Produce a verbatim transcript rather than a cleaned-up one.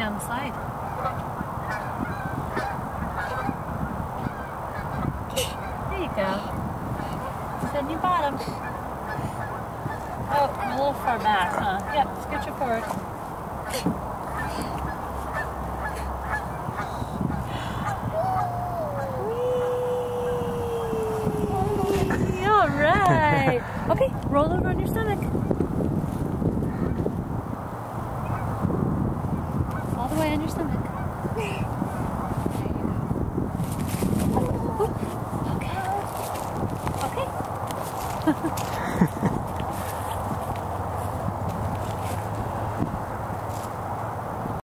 down the slide. There you go. Send your bottom. Oh, a little far back, huh? Yep, scooch it forward. Whee! All right. Okay, roll over on your stomach.